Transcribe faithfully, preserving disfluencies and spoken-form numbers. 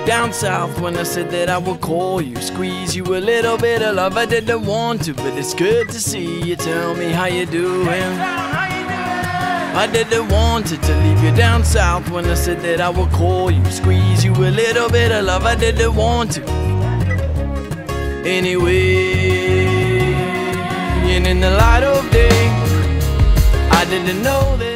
down south when I said that I would call you, squeeze you a little bit of love. I didn't want to, but it's good to see you. Tell me how you doing. I didn't want it to leave you down south when I said that I would call you, squeeze you a little bit of love. I didn't want to. Anyway, and in the light of day, I didn't know that